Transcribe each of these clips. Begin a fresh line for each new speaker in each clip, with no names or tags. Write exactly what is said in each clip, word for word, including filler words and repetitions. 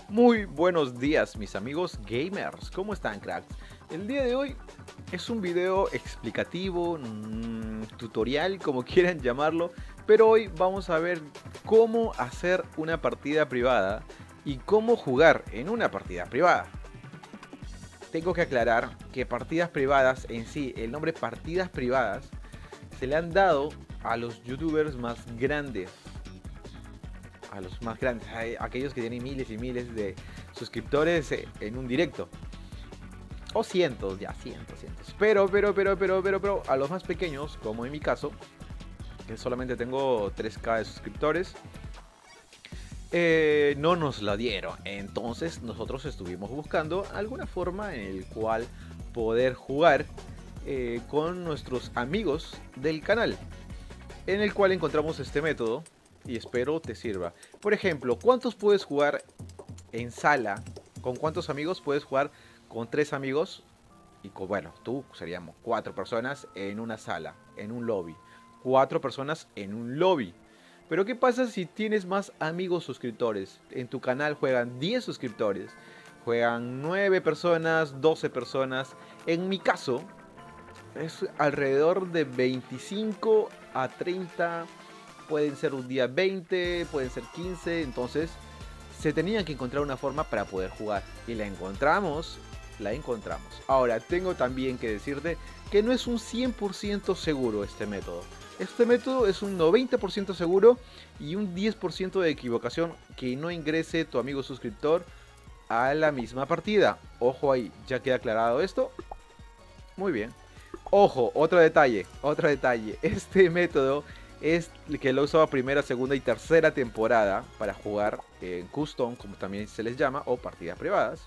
Muy buenos días mis amigos gamers, ¿cómo están cracks? El día de hoy es un video explicativo, mmm, tutorial, como quieran llamarlo, pero hoy vamos a ver cómo hacer una partida privada y cómo jugar en una partida privada. Tengo que aclarar que partidas privadas en sí, el nombre partidas privadas, se le han dado a los youtubers más grandes. A los más grandes, a aquellos que tienen miles y miles de suscriptores en un directo. O cientos, ya, cientos, cientos. Pero, pero, pero, pero, pero, pero, a los más pequeños, como en mi caso, que solamente tengo tres K de suscriptores, eh, no nos la dieron. Entonces nosotros estuvimos buscando alguna forma en el cual poder jugar eh, con nuestros amigos del canal, en el cual encontramos este método y espero te sirva. Por ejemplo, ¿cuántos puedes jugar en sala? ¿Con cuántos amigos puedes jugar? Con tres amigos y con, bueno, tú seríamos cuatro personas en una sala, en un lobby. Cuatro personas en un lobby. Pero ¿qué pasa si tienes más amigos suscriptores? En tu canal juegan diez suscriptores, juegan nueve personas, doce personas. En mi caso, es alrededor de veinticinco a treinta. Pueden ser un día veinte, pueden ser quince. Entonces se tenía que encontrar una forma para poder jugar. Y la encontramos, la encontramos. Ahora, tengo también que decirte que no es un cien por ciento seguro este método. Este método es un noventa por ciento seguro y un diez por ciento de equivocación que no ingrese tu amigo suscriptor a la misma partida. Ojo ahí, ¿ya queda aclarado esto? Muy bien. Ojo, otro detalle, otro detalle. Este método es el que lo usaba primera, segunda y tercera temporada para jugar en custom, como también se les llama, o partidas privadas.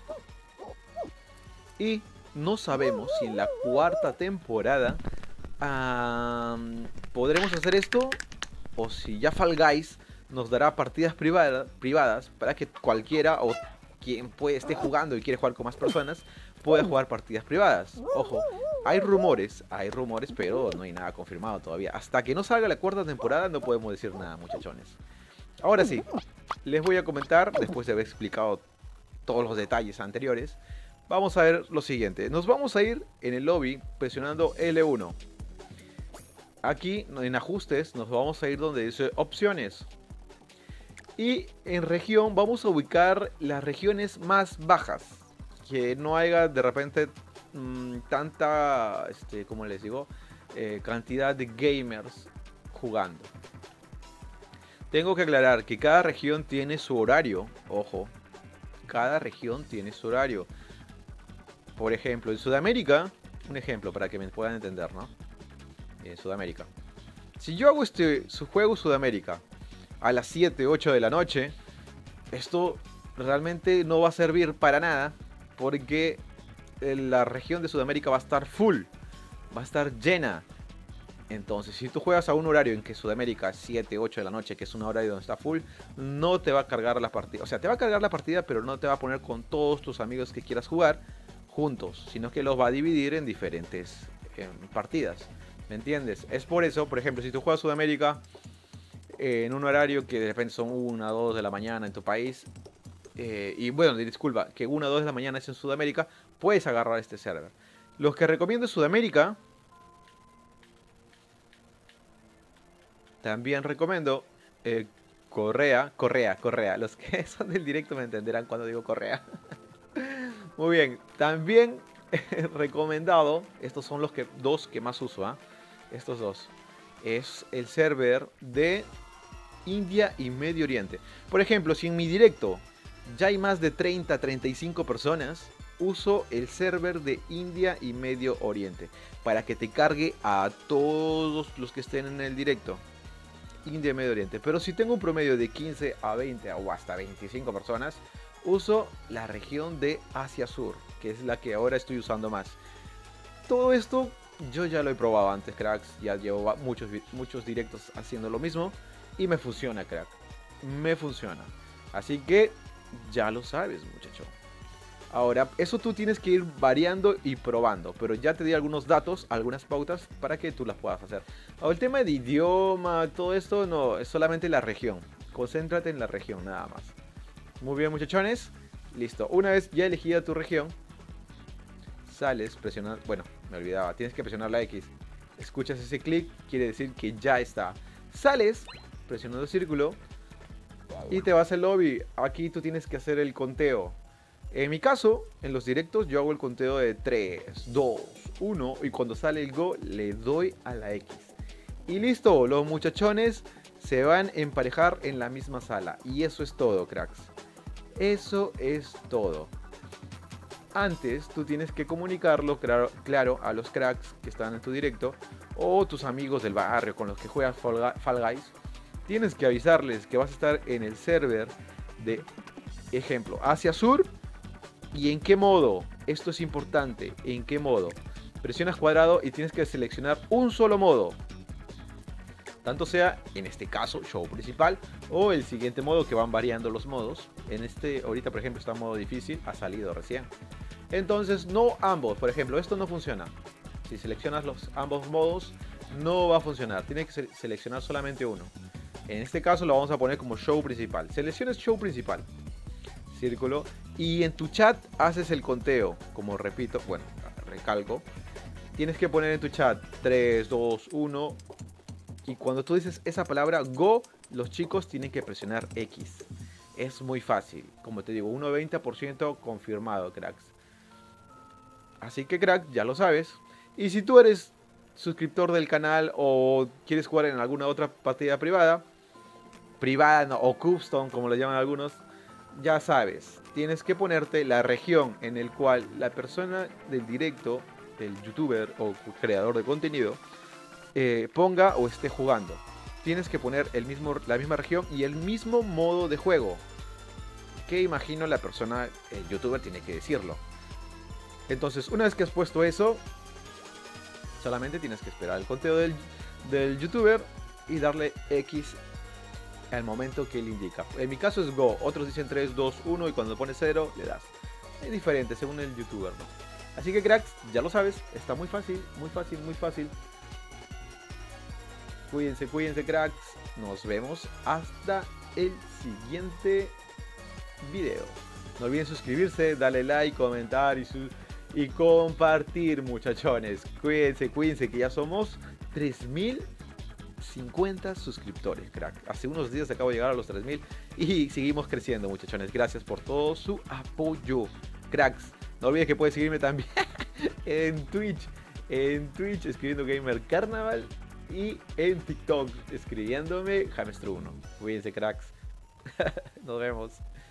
Y no sabemos si en la cuarta temporada um, podremos hacer esto, o si ya Fall Guys nos dará partidas privada, privadas para que cualquiera o quien puede, esté jugando y quiere jugar con más personas pueda jugar partidas privadas. Ojo, hay rumores, hay rumores, pero no hay nada confirmado todavía. Hasta que no salga la cuarta temporada no podemos decir nada, muchachones. Ahora sí, les voy a comentar, después de haber explicado todos los detalles anteriores, vamos a ver lo siguiente. Nos vamos a ir en el lobby presionando L uno. Aquí en ajustes nos vamos a ir donde dice opciones. Y en región vamos a ubicar las regiones más bajas. Que no haya de repente mmm, tanta, este, como les digo, eh, cantidad de gamers jugando. Tengo que aclarar que cada región tiene su horario. Ojo, cada región tiene su horario. Por ejemplo, en Sudamérica, un ejemplo para que me puedan entender, ¿no? En Sudamérica. Si yo hago este su juego Sudamérica a las siete, ocho de la noche, esto realmente no va a servir para nada. Porque la región de Sudamérica va a estar full, va a estar llena. Entonces, si tú juegas a un horario en que Sudamérica siete, ocho de la noche, que es una hora donde está full, no te va a cargar la partida. O sea, te va a cargar la partida, pero no te va a poner con todos tus amigos que quieras jugar juntos, sino que los va a dividir en diferentes eh, partidas. ¿Me entiendes? Es por eso, por ejemplo, si tú juegas Sudamérica eh, en un horario que de repente son una, dos de la mañana en tu país, Eh, y bueno, disculpa, que una o dos de la mañana es en Sudamérica, puedes agarrar este server. Los que recomiendo en Sudamérica, también recomiendo eh, Correa, Correa, Correa. Los que son del directo me entenderán cuando digo Correa. Muy bien, también eh, recomendado, estos son los que, dos que más uso, ¿eh? Estos dos. Es el server de India y Medio Oriente. Por ejemplo, si en mi directo ya hay más de treinta a treinta y cinco personas, uso el server de India y Medio Oriente para que te cargue a todos los que estén en el directo. India y Medio Oriente. Pero si tengo un promedio de quince a veinte o hasta veinticinco personas, uso la región de Asia Sur, que es la que ahora estoy usando más. Todo esto yo ya lo he probado antes, cracks. Ya llevo muchos, muchos directos haciendo lo mismo y me funciona, crack. Me funciona. Así que ya lo sabes, muchacho. Ahora, eso tú tienes que ir variando y probando, pero ya te di algunos datos, algunas pautas para que tú las puedas hacer. Ahora, el tema de idioma, todo esto no, es solamente la región. Concéntrate en la región, nada más. Muy bien, muchachones. Listo. Una vez ya elegida tu región, sales presionando... Bueno, me olvidaba. Tienes que presionar la X. Escuchas ese clic, quiere decir que ya está. Sales presionando el círculo y te vas al lobby. Aquí tú tienes que hacer el conteo. En mi caso, en los directos yo hago el conteo de tres, dos, uno y cuando sale el go le doy a la X. Y listo, los muchachones se van a emparejar en la misma sala. Y eso es todo, cracks. Eso es todo. Antes tú tienes que comunicarlo claro, claro a los cracks que están en tu directo o tus amigos del barrio con los que juegas Fall Guys. Tienes que avisarles que vas a estar en el server de, ejemplo, Asia Sur. ¿Y en qué modo? Esto es importante. ¿En qué modo? Presionas cuadrado y tienes que seleccionar un solo modo. Tanto sea, en este caso, show principal o el siguiente modo, que van variando los modos. En este, ahorita por ejemplo está en modo difícil, ha salido recién. Entonces no ambos, por ejemplo, esto no funciona. Si seleccionas los ambos modos, no va a funcionar. Tienes que seleccionar solamente uno. En este caso lo vamos a poner como show principal. Selecciones show principal. Círculo. Y en tu chat haces el conteo. Como repito, bueno, recalco. Tienes que poner en tu chat tres, dos, uno. Y cuando tú dices esa palabra go, los chicos tienen que presionar X. Es muy fácil. Como te digo, un noventa por ciento confirmado, cracks. Así que, crack, ya lo sabes. Y si tú eres suscriptor del canal o quieres jugar en alguna otra partida privada, privada no, o custom, como le llaman algunos, ya sabes, tienes que ponerte la región en el cual la persona del directo, el youtuber o creador de contenido, eh, ponga o esté jugando. Tienes que poner el mismo, la misma región y el mismo modo de juego. Que imagino la persona, el youtuber, tiene que decirlo. Entonces, una vez que has puesto eso, solamente tienes que esperar el conteo del, del youtuber y darle X al momento que él indica. En mi caso es go, otros dicen tres, dos, uno y cuando pones cero le das. Es diferente según el youtuber, ¿no? Así que, cracks, ya lo sabes, está muy fácil, muy fácil, muy fácil. Cuídense, cuídense, cracks. Nos vemos hasta el siguiente video. No olviden suscribirse, darle like, comentar y, su y compartir, muchachones. Cuídense, cuídense, que ya somos tres mil cincuenta suscriptores, crack. Hace unos días acabo de llegar a los tres mil y seguimos creciendo, muchachones. Gracias por todo su apoyo, cracks. No olvides que puedes seguirme también en Twitch, en Twitch escribiendo Gamer Carnaval y en TikTok escribiéndome Hamster uno. Cuídense, cracks. Nos vemos.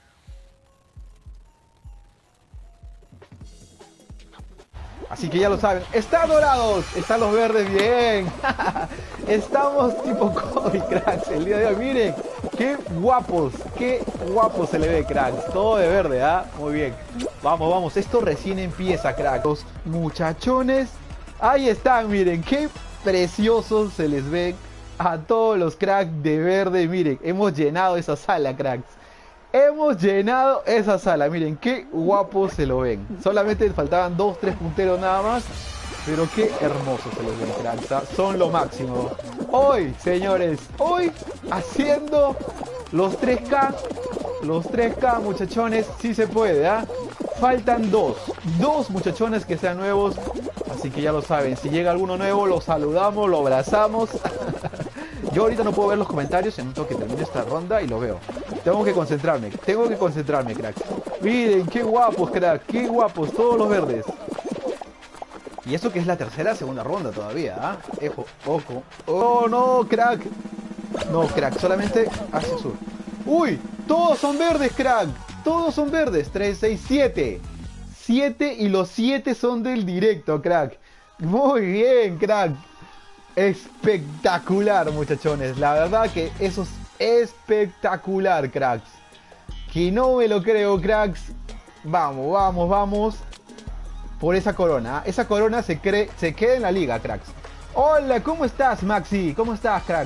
Así que ya lo saben, están dorados, están los verdes, bien. Estamos tipo COVID, cracks, el día de hoy. Miren, qué guapos, qué guapos se le ve, cracks. Todo de verde, ¿ah? Muy bien. Vamos, vamos, esto recién empieza, cracks. Los muchachones, ahí están, miren, qué preciosos se les ven a todos los cracks de verde. Miren, hemos llenado esa sala, cracks. Hemos llenado esa sala, miren qué guapos se lo ven. Solamente faltaban dos, tres punteros nada más. Pero qué hermosos se los ven, cracks. Son lo máximo. Hoy, señores, hoy haciendo los tres K. Los tres K, muchachones, sí se puede, ¿ah? Faltan dos. Dos muchachones que sean nuevos. Así que ya lo saben, si llega alguno nuevo, lo saludamos, lo abrazamos. Yo ahorita no puedo ver los comentarios, en un toque termine esta ronda y lo veo. Tengo que concentrarme, tengo que concentrarme, crack. Miren, qué guapos, crack, qué guapos, todos los verdes. Y eso que es la tercera, segunda ronda todavía, ¿ah? ¿eh? Ejo, ojo. Oh, no, crack. No, crack, solamente hacia sur. Uy, todos son verdes, crack. Todos son verdes. tres, seis, siete. siete y los siete son del directo, crack. Muy bien, crack. Espectacular, muchachones. La verdad que eso es espectacular, cracks. Que no me lo creo, cracks. Vamos, vamos, vamos. Por esa corona. Esa corona se, cree, se queda en la liga, cracks. Hola, ¿cómo estás, Maxi? ¿Cómo estás, crack?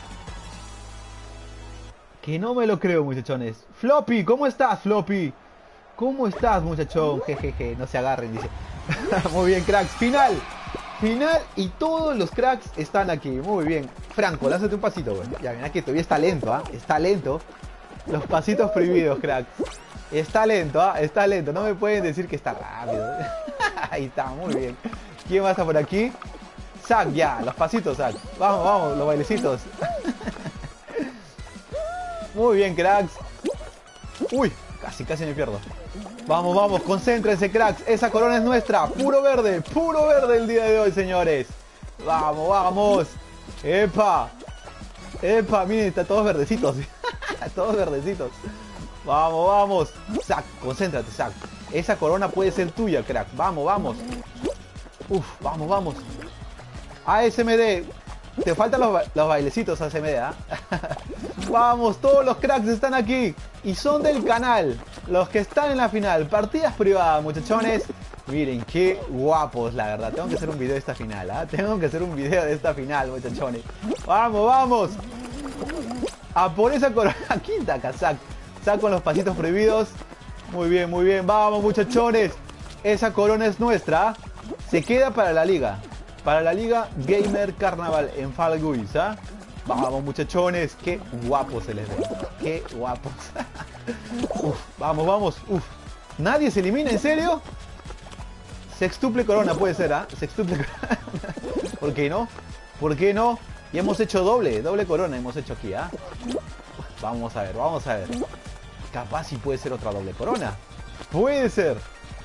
Que no me lo creo, muchachones. Floppy, ¿cómo estás, Floppy? ¿Cómo estás, muchachón? Jejeje, no se agarren, dice. Muy bien, cracks. Final. Final y todos los cracks están aquí. Muy bien. Franco, lánzate un pasito, güey. Ya, mira que todavía está lento, ¿ah? ¿eh? Está lento. Los pasitos prohibidos, cracks. Está lento, ¿ah? Está lento. No me pueden decir que está rápido. Ahí está, muy bien. ¿Quién más está por aquí? Zack, ya, los pasitos, Zack. Vamos, vamos, los bailecitos. Muy bien, cracks. Uy, casi, casi me pierdo. Vamos, vamos, concéntrense, cracks. Esa corona es nuestra. Puro verde, puro verde el día de hoy, señores. Vamos, vamos. Epa. Epa, miren, está todos verdecitos. Todos verdecitos. Vamos, vamos. Zack, concéntrate, Zack. Esa corona puede ser tuya, crack. Vamos, vamos. Uf, vamos, vamos. A S M D. Te faltan los, ba los bailecitos, A S M D, ¿ah? Vamos, todos los cracks están aquí. Y son del canal. Los que están en la final. Partidas privadas, muchachones. Miren, qué guapos, la verdad. Tengo que hacer un video de esta final, ¿ah? Tengo que hacer un video de esta final, muchachones. Vamos, vamos. A por esa corona. Quinta, Zack. Zack con los pasitos prohibidos. Muy bien, muy bien. Vamos, muchachones. Esa corona es nuestra. Se queda para la liga. Para la liga Gamer Carnaval en Fall Guys, ¿ah? Vamos, muchachones. Qué guapos se les ve. Qué guapos. Uf, vamos, vamos. Uf. ¿Nadie se elimina? ¿En serio? Sextuple corona puede ser, ¿ah? Sextuple corona. ¿Por qué no? ¿Por qué no? Y hemos hecho doble. Doble corona hemos hecho aquí, ¿ah? Vamos a ver, vamos a ver. Capaz si puede ser otra doble corona. Puede ser.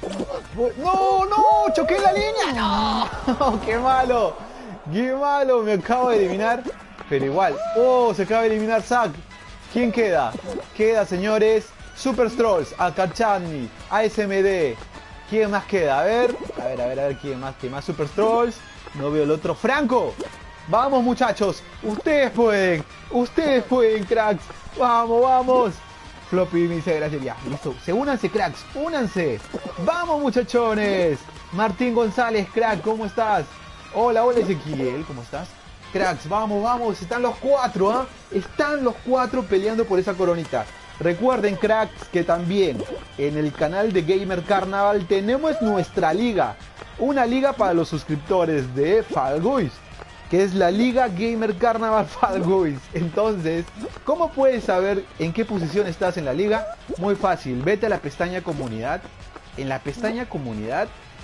¡No, no! ¡Choqué en la línea! ¡No! ¡Qué malo! ¡Qué malo! Me acabo de eliminar. Pero igual. ¡Oh! Se acaba de eliminar Zack. ¿Quién queda? Queda, señores, Super Strolls, Akachani, A S M D. ¿Quién más queda? A ver. A ver, a ver, a ver. ¿Quién más? ¿Quién más? Super Strolls. No veo el otro. ¡Franco! Vamos, muchachos. Ustedes pueden. Ustedes pueden, cracks. Vamos, vamos. Floppy me dice gracias. Ya, listo. Se únanse, cracks. Únanse. Vamos, muchachones. Martín González, crack, ¿cómo estás? Hola, hola, Ezequiel. ¿Cómo estás? Cracks, vamos, vamos. Están los cuatro, ¿ah? ¿eh? Están los cuatro peleando por esa coronita. Recuerden, cracks, que también en el canal de Gamer Carnaval tenemos nuestra liga. Una liga para los suscriptores de Fall Guys, que es la Liga Gamer Carnaval Fall Guys. Entonces, ¿cómo puedes saber en qué posición estás en la liga? Muy fácil, vete a la pestaña comunidad. En la pestaña comunidad,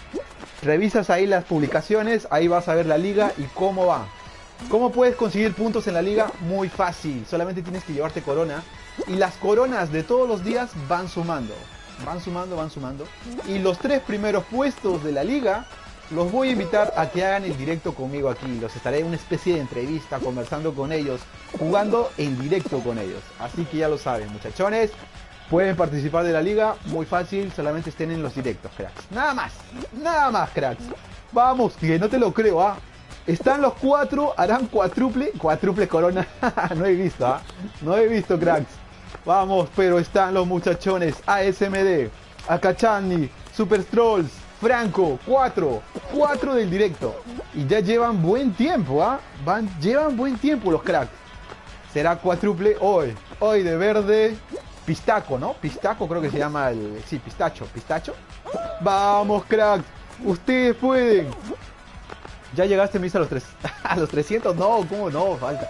revisas ahí las publicaciones, ahí vas a ver la liga y cómo va. ¿Cómo puedes conseguir puntos en la liga? Muy fácil, solamente tienes que llevarte corona. Y las coronas de todos los días van sumando. Van sumando, van sumando. Y los tres primeros puestos de la liga los voy a invitar a que hagan el directo conmigo aquí. Los estaré en una especie de entrevista, conversando con ellos, jugando en directo con ellos. Así que ya lo saben, muchachones. Pueden participar de la liga, muy fácil, solamente estén en los directos, cracks. Nada más, nada más, cracks. Vamos, que no te lo creo, ¿ah? Están los cuatro, harán cuádruple, cuádruple corona. No he visto, ¿ah? No he visto, cracks. Vamos, pero están los muchachones. A S M D, Akachani, Super Strolls, Franco, cuatro, cuatro del directo. Y ya llevan buen tiempo, ¿ah? Van, llevan buen tiempo los cracks. Será cuádruple hoy. Hoy de verde, pistaco, ¿no? Pistaco creo que se llama el... Sí, pistacho, pistacho. Vamos, cracks. Ustedes pueden. Ya llegaste, me dice a los tres. A los trescientos, no, ¿cómo no? Falta.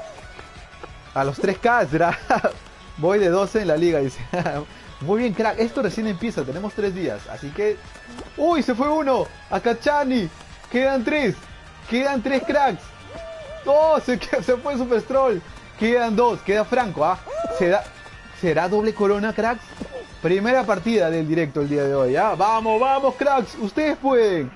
A los tres K será. Voy de doce en la liga, dice. Muy bien, crack. Esto recién empieza. Tenemos tres días. Así que... ¡Uy! Se fue uno. Akachani. Quedan tres. Quedan tres cracks. ¡Oh! Se, se fue Super Stroll. Quedan dos. Queda Franco, ¿ah? ¿Será, ¿Será doble corona, cracks? Primera partida del directo el día de hoy, ¿ah? ¡Vamos, vamos, cracks! Ustedes pueden.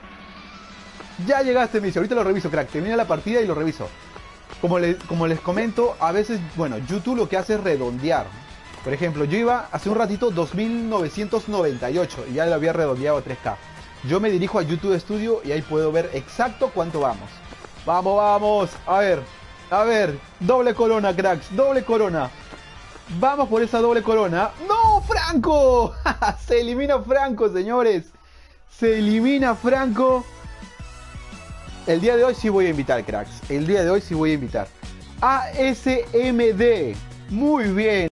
Ya llegaste, me dice. Ahorita lo reviso, crack. Termina la partida y lo reviso. Como, le, como les comento, a veces, bueno, YouTube lo que hace es redondear. Por ejemplo, yo iba hace un ratito dos mil novecientos noventa y ocho y ya lo había redondeado a tres K. Yo me dirijo a YouTube Studio y ahí puedo ver exacto cuánto vamos. Vamos, vamos. A ver, a ver. Doble corona, cracks. Doble corona. Vamos por esa doble corona. ¡No, Franco! Se elimina Franco, señores. Se elimina Franco. El día de hoy sí voy a invitar, cracks. El día de hoy sí voy a invitar. A S M D. Muy bien.